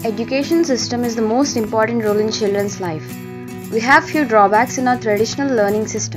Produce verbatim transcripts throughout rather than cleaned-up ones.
Education system is the most important role in children's life. We have few drawbacks in our traditional learning system.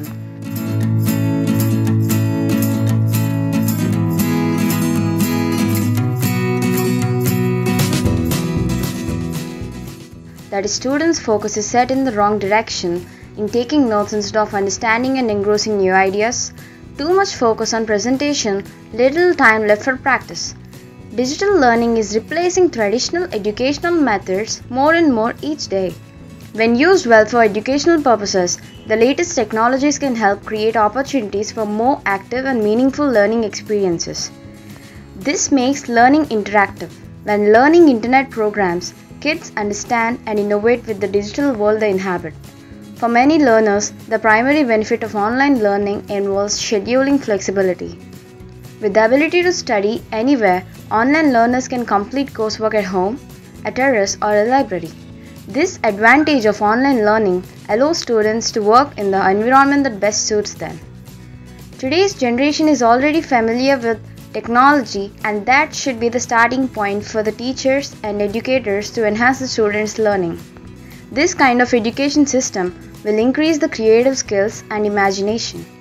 That is, students' focus is set in the wrong direction in taking notes instead of understanding and engrossing new ideas. Too much focus on presentation, little time left for practice. Digital learning is replacing traditional educational methods more and more each day. When used well for educational purposes, the latest technologies can help create opportunities for more active and meaningful learning experiences. This makes learning interactive. When learning internet programs, kids understand and innovate with the digital world they inhabit. For many learners, the primary benefit of online learning involves scheduling flexibility. With the ability to study anywhere, online learners can complete coursework at home, a terrace, or a library. This advantage of online learning allows students to work in the environment that best suits them. Today's generation is already familiar with technology, and that should be the starting point for the teachers and educators to enhance the students' learning. This kind of education system will increase the creative skills and imagination.